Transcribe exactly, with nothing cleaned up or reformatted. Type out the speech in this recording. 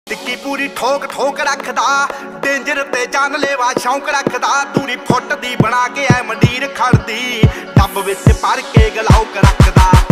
टिक्की पूरी ठोक ठोक रखदा, डेंजर ते जानलेवा शौक रखदा। दूरी फुट दी बना के ऐ मंडीर खड़दी, डब विच भर के गलाउक रखदा।